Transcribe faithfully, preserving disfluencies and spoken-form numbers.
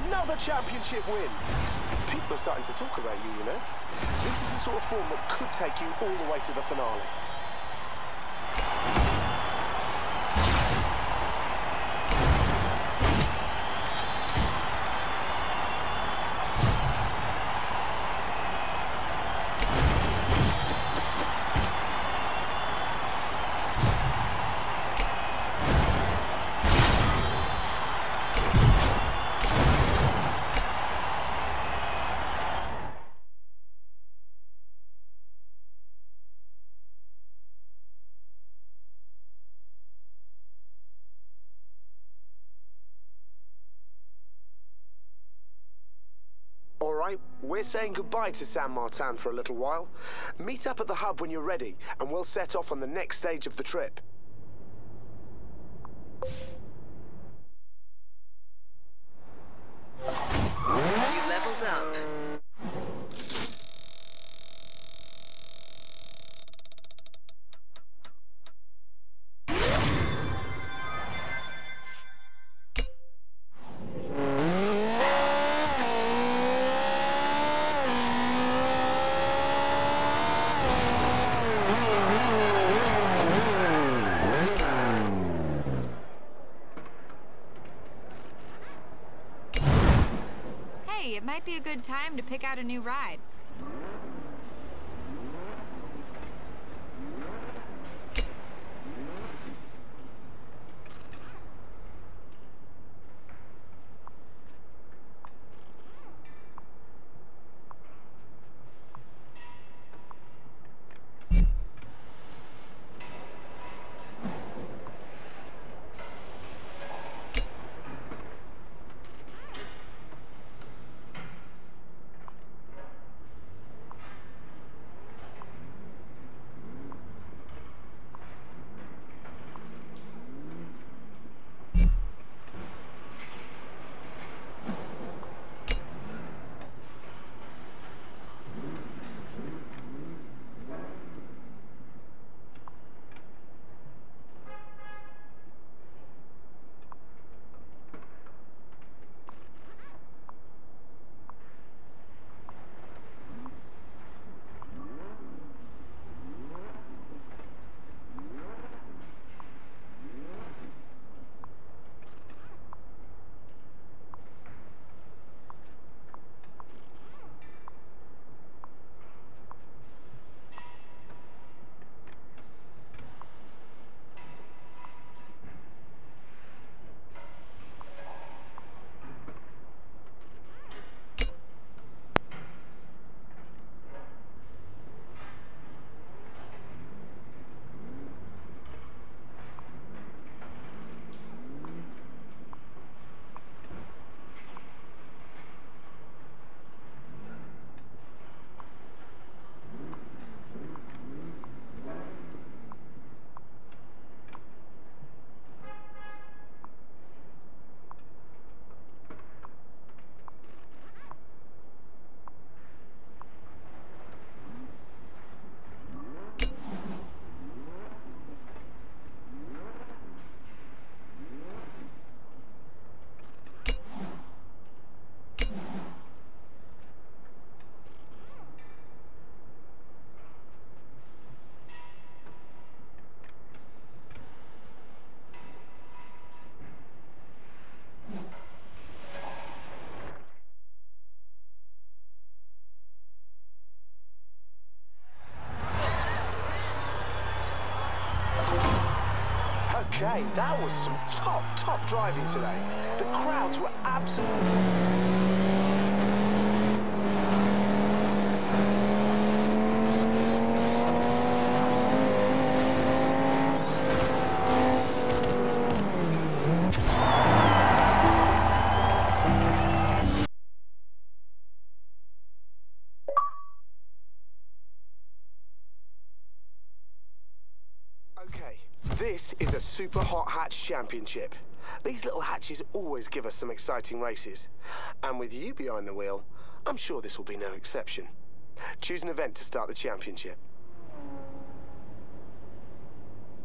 Another championship win. People are starting to talk about you, you know. This is the sort of form that could take you all the way to the finale. All right, we're saying goodbye to San Martin for a little while. Meet up at the hub when you're ready, and we'll set off on the next stage of the trip. You leveled up. It might be a good time to pick out a new ride. Okay, that was some top, top driving today. The crowds were absolutely... This is a Super Hot Hatch Championship. These little hatches always give us some exciting races. And with you behind the wheel, I'm sure this will be no exception. Choose an event to start the championship.